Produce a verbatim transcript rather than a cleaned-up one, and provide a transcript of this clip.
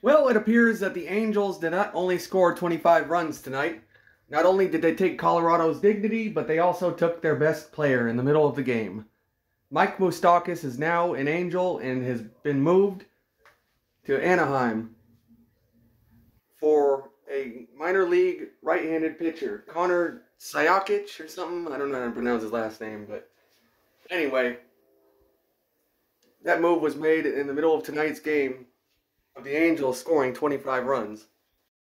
Well, it appears that the Angels did not only score twenty-five runs tonight. Not only did they take Colorado's dignity, but they also took their best player in the middle of the game. Mike Moustakas is now an Angel and has been moved to Anaheim for a minor league right-handed pitcher, Connor Sajakic or something. I don't know how to pronounce his last name, but anyway, that move was made in the middle of tonight's game of the Angels scoring twenty-five runs.